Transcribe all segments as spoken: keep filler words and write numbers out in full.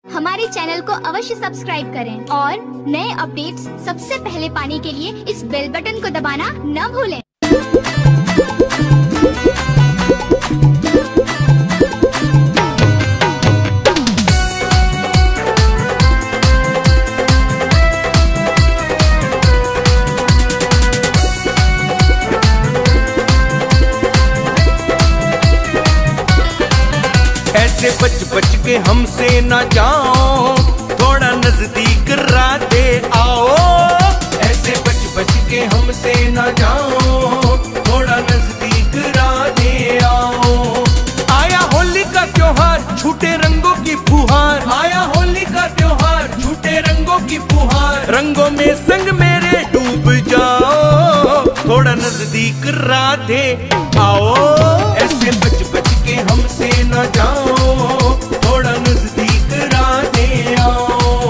हमारे चैनल को अवश्य सब्सक्राइब करें और नए अपडेट्स सबसे पहले पाने के लिए इस बेल बटन को दबाना न भूलें। ऐसे बच बच के हमसे ना जाओ, थोड़ा नजदीक राधे आओ। ऐसे बच बच के हमसे ना जाओ, थोड़ा नजदीक राधे आओ। आया होली का त्योहार, छूटे रंगों की फुहार। आया होली का त्योहार, छूटे रंगों की फुहार। रंगों में संग मेरे डूब जाओ, थोड़ा नजदीक राधे आओ। ऐसे बच बच के हमसे ना जाओ, थोड़ा नजदीक राधे आओ।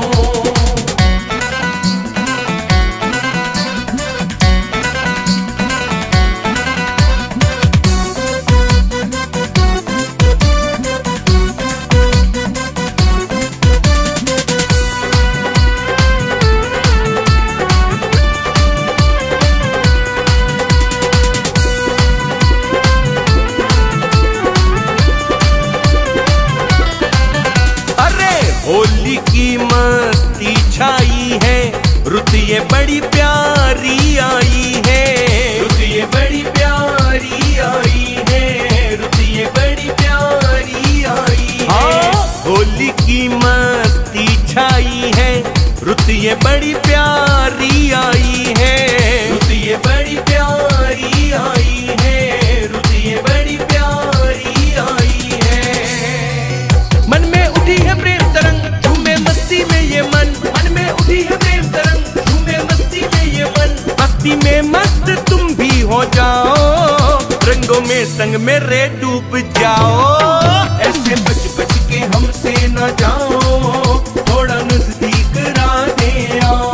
होली की मस्ती छाई है, रुत ये बड़ी प्यारी आई है। रुत ये बड़ी प्यारी आई है, रुत ये बड़ी प्यारी आई है। होली की मस्ती छाई है, रुत ये बड़ी प्यारी आई है। रुत ये बड़ी प्यारी आई है, रुत ये बड़ी प्यारी आई है। मन में उठी है प्रेम तरंग, झूमे मस्ती में ये मन। मन में उठी है प्रेम तरंग, झूमे मस्ती में ये मन। मस्ती में मस्त तुम भी हो जाओ, रंगों में संग मेरे डूब जाओ। ऐसे बच बच के हमसे न जाओ, थोड़ा नजदीक राधे आओ।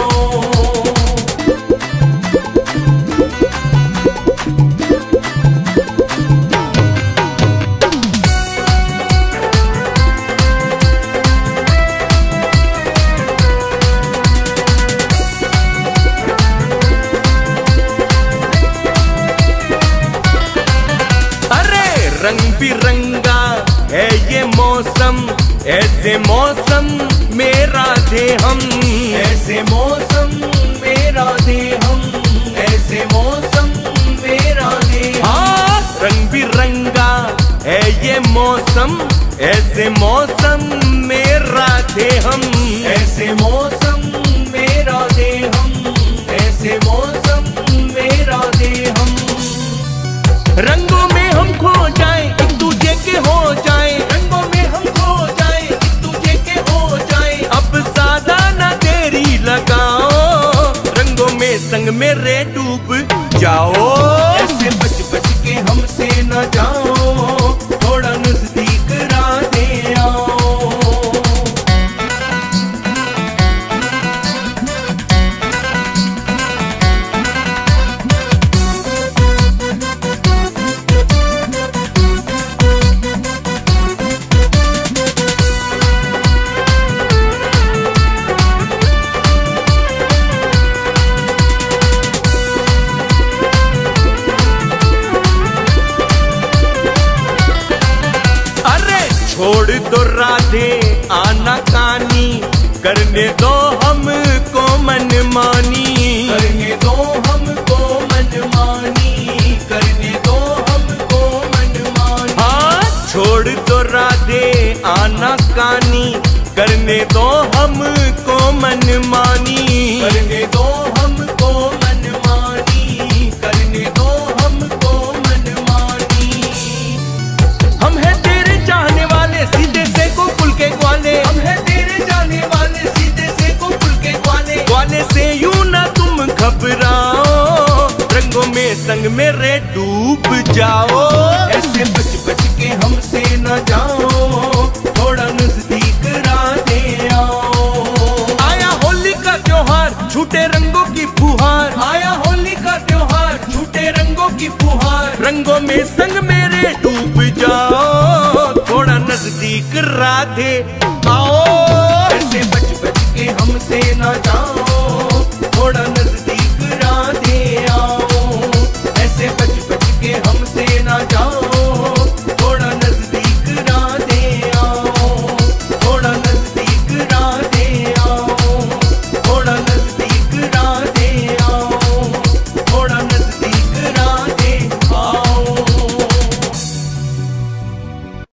रंग बिरंगा है ये मौसम, ऐसे मौसम में राधे हम। ऐसे मौसम में राधे हम, ऐसे मौसम में राधे हम। रंग बिरंगा है ये मौसम, ऐसे मौसम में राधे हम। ऐसे मौसम में राधे हम, ऐसे मौसम में राधे हम। रंगों में हम खो जाए, एक दूजे के हो जाए। रंगों में हम खो जाए, एक दूजे के हो जाए। अब ज्यादा ना देरी लगाओ, रंगों में संग मेरे डूब जाओ। ऐसे बच बच के हमसे न जाओ, थोड़ा नजदीक राधे आओ। छोड़ दो राधे आना कानी, करने दो हमको मनमानी। करने दो हमको मनमानी, करने दो हमको मनमानी। हाँ, छोड़ दो राधे आना कानी, करने दो हमको मनमानी। करने दो हमको मनमानी, करने दो हमको मनमानी। हम है तेरे चाहने वाले, सीधे से गोकुल के ग्वाले। हम है तेरे जाने वाले, सीधे से गोकुल के ग्वाले। ग्वाले से यूं ना तुम घबराओ, रंगों में संग मेरे डूब जाओ। ऐसे बच बच के हमसे न जाओ, थोड़ा नजदीक राधे आओ। आया होली का त्योहार, छूटे रंगों की फुहार। आया होली का त्योहार, छूटे रंगों की फुहार। रंगों में संग मेरे डूब जाओ, थोड़ा नजदीक राधे आओ।